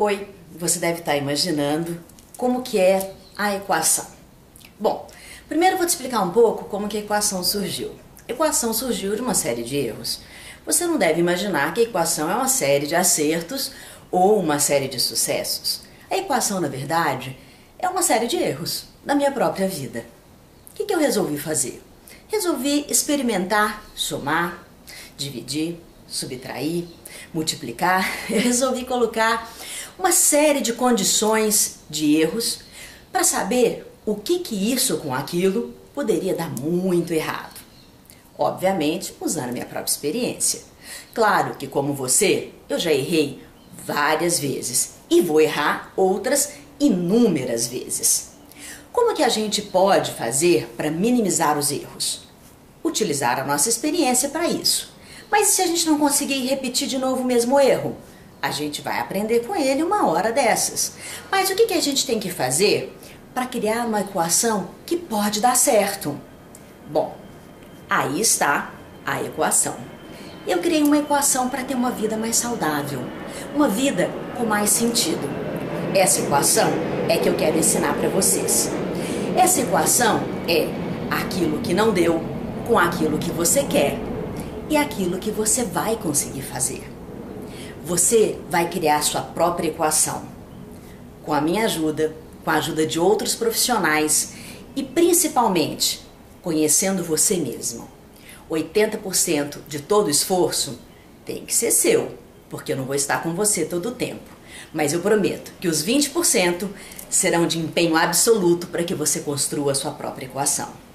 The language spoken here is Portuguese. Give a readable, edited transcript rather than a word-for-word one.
Oi, você deve estar imaginando como que é a equação. Bom, primeiro eu vou te explicar um pouco como que a equação surgiu. A equação surgiu de uma série de erros. Você não deve imaginar que a equação é uma série de acertos ou uma série de sucessos. A equação, na verdade, é uma série de erros na minha própria vida. O que eu resolvi fazer? Resolvi experimentar, somar, dividir, subtrair, multiplicar. Eu resolvi colocar uma série de condições de erros para saber o que isso com aquilo poderia dar muito errado. Obviamente, usando a minha própria experiência. Claro que, como você, eu já errei várias vezes e vou errar outras inúmeras vezes. Como que a gente pode fazer para minimizar os erros? Utilizar a nossa experiência para isso. Mas e se a gente não conseguir repetir de novo o mesmo erro? A gente vai aprender com ele uma hora dessas. Mas o que a gente tem que fazer para criar uma equação que pode dar certo? Bom, aí está a equação. Eu criei uma equação para ter uma vida mais saudável, uma vida com mais sentido. Essa equação é que eu quero ensinar para vocês. Essa equação é aquilo que não deu com aquilo que você quer e aquilo que você vai conseguir fazer. Você vai criar sua própria equação com a minha ajuda, com a ajuda de outros profissionais e principalmente conhecendo você mesmo. 80% de todo esforço tem que ser seu, porque eu não vou estar com você todo o tempo. Mas eu prometo que os 20% serão de empenho absoluto para que você construa a sua própria equação.